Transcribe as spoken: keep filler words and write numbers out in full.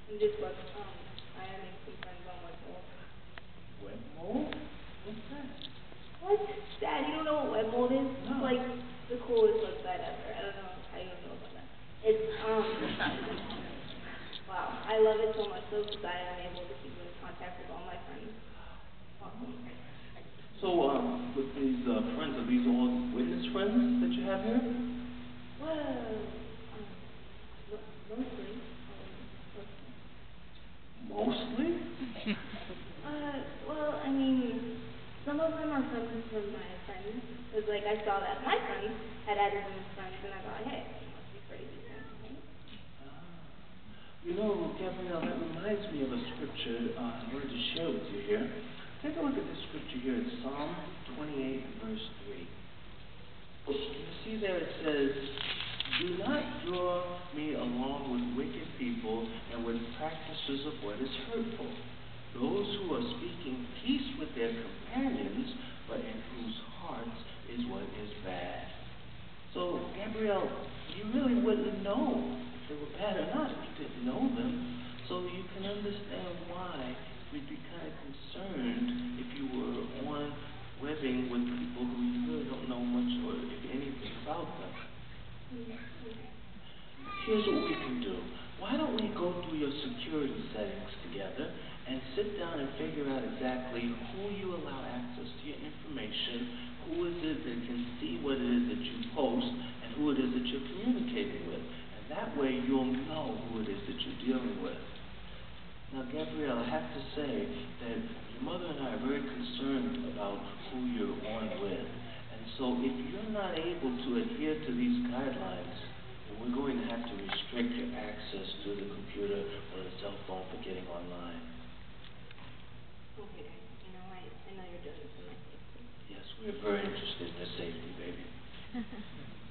I'm just like, um, I am making some friends on Webmole. Webmole? What's that? What? Dad, you don't know what Webmole is? No. It's like the coolest website ever. I don't know how you don't know about that. It's, um, wow, I love it so much so because I am able to keep in contact with all my friends. Awesome. So, um, with these uh, friends, are these all witness friends that you have here? Well, um, mo- mostly, um, Mostly? Uh, well, I mean, some of them are friends from my friends. Because, like, I saw that my friends had added them as friends, and I thought, hey, they must be pretty decent, right? Ah. You know, Gabrielle, that reminds me of a scripture uh, I wanted to share with you here. Take a look at this scripture here. It's Psalm twenty-eight, verse three. You see there it says, "Do not draw me along with wicked people and with practices of what is hurtful, those who are speaking peace with their companions, but in whose hearts is what is bad." So, Gabrielle, you really wouldn't know if they were bad or not if you didn't know them. So you can understand why you'd be kind of concerned if you were on webbing with people who you really don't know much or if anything about them. Here's what we can do. Why don't we go through your security settings together and sit down and figure out exactly who you allow access to your information, who is it that can see what it is that you post, and who it is that you're communicating with. And that way you'll know who it is that you're dealing with. Now, Gabrielle, I have to say that your mother and I are very concerned about who you're on with. And so if you're not able to adhere to these guidelines, then we're going to have to restrict your access to the computer or the cell phone for getting online. Okay, Dad, you know, I, I know you're doing this for my safety. Yes, we're very interested in your safety, baby.